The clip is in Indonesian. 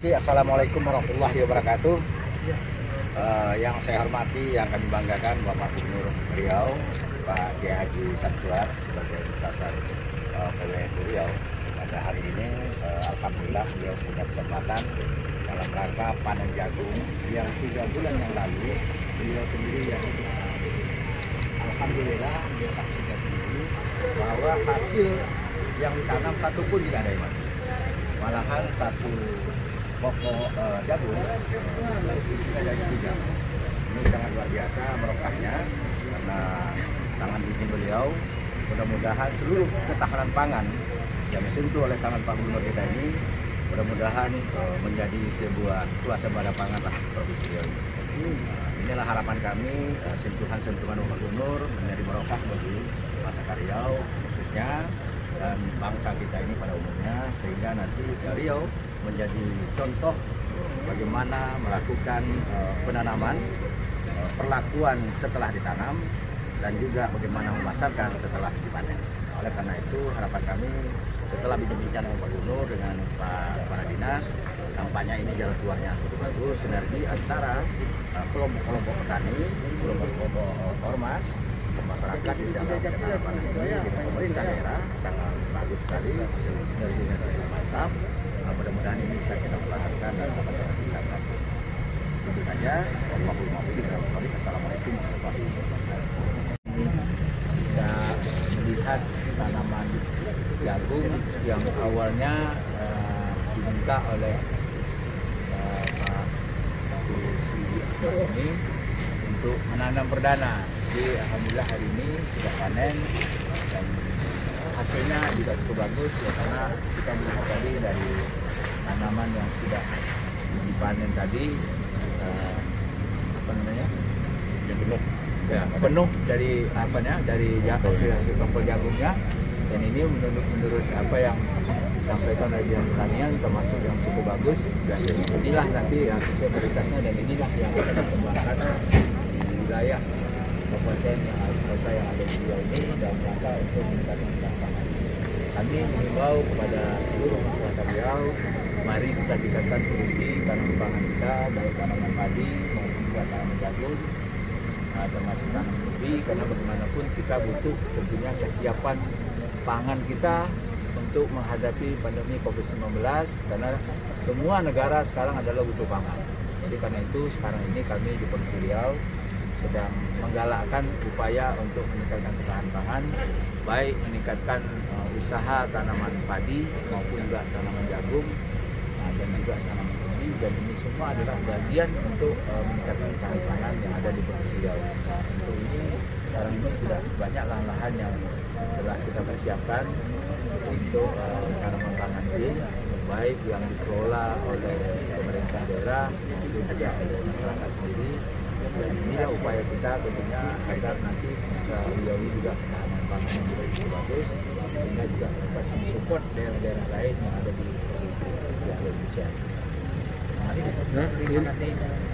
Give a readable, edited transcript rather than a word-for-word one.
Assalamualaikum warahmatullahi wabarakatuh. Yang saya hormati, yang kami banggakan Bapak Gubernur Riau, Pak Kiai Haji Samsuar sebagai lintasan PWNU Riau. Pada hari ini, alhamdulillah beliau punya kesempatan dalam rangka panen jagung yang 3 bulan yang lalu beliau sendiri yang alhamdulillah beliau saksikan sendiri bahwa hasil yang ditanam satu pun tidak ada yang mati. Malahan satu pokok jagung isinya dari 3. Ini sangat luar biasa barokahnya karena tangan izin beliau. Mudah-mudahan seluruh ketahanan pangan yang disentuh oleh tangan Pak Gubernur kita ini mudah-mudahan menjadi sebuah swasembada pangan lah Provinsi Riau. Inilah harapan kami, sentuhan-sentuhan Bapak Gubernur menjadi barokah bagi masyarakat Riau khususnya dan bangsa kita ini pada umumnya, sehingga nanti Riau menjadi contoh bagaimana melakukan penanaman, perlakuan setelah ditanam, dan juga bagaimana memasarkan setelah dipanen. Oleh karena itu harapan kami setelah bincang-bincang dengan Pak Gubernur dengan Pak Kepala Dinas, tampaknya ini jalan keluarnya cukup bagus, sinergi antara kelompok-kelompok petani, kelompok-kelompok ormas, masyarakat di dalam penanaman ini dengan pemerintah daerah sangat bagus sekali, sinerginya sangat mantap. Mudah-mudahan ini bisa kita pelajari dan dapat kita lakukan. Tentu saja, Assalamualaikum warahmatullahi wabarakatuh. Bisa melihat tanaman jagung yang awalnya diminta oleh Pak ini untuk menanam perdana. Jadi alhamdulillah hari ini sudah panen dan hasilnya juga cukup bagus ya, karena kita melihat tadi dari tanaman yang sudah dipanen tadi penuh dari dari hasil sampel jagungnya, dan ini menurut apa yang disampaikan oleh Dinas Pertanian termasuk yang cukup bagus, dan inilah nanti sesuai prioritasnya, dan inilah yang akan dikembangkan di wilayah kabupaten kota yang ada di Riau ini dalam rangka untuk meningkatkan pangan. Kami mengimbau kepada seluruh masyarakat Riau, mari kita tingkatkan produksi tanaman pangan kita, baik tanaman padi maupun juga tanaman jagung, termasuk tanaman ubi, karena bagaimanapun kita butuh tentunya kesiapan pangan kita untuk menghadapi pandemi COVID-19, karena semua negara sekarang adalah butuh pangan. Jadi karena itu sekarang ini kami di Provinsi Riau sedang menggalakkan upaya untuk meningkatkan ketahanan pangan, baik meningkatkan usaha tanaman padi maupun juga tanaman jagung dan juga tanaman ubi, dan ini semua adalah bagian untuk meningkatkan ketahanan pangan yang ada di Provinsi Riau. Untuk ini sekarang ini sudah banyak lahan-lahan yang telah kita persiapkan untuk tanaman pangan ini, baik yang dikelola oleh pemerintah daerah maupun juga oleh masyarakat sendiri. Dan inilah upaya kita tentunya agar nanti Riau ini juga ketahanan pangan yang juga cukup bagus, sehingga juga dapat mensupport daerah-daerah lain yang ada di provinsi Indonesia. Terima kasih.